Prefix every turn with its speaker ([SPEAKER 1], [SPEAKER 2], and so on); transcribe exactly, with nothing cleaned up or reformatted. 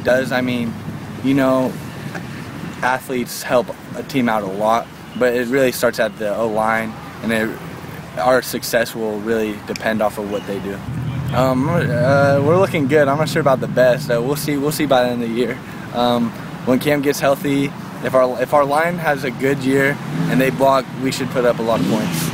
[SPEAKER 1] does. I mean, you know, athletes help a team out a lot, but it really starts at the O-line, and it, our success will really depend off of what they do. Um, uh, we're looking good. I'm not sure about the best. Uh, we'll see. We'll see by the end of the year. Um, when Cam gets healthy, if our if our line has a good year and they block, we should put up a lot of points.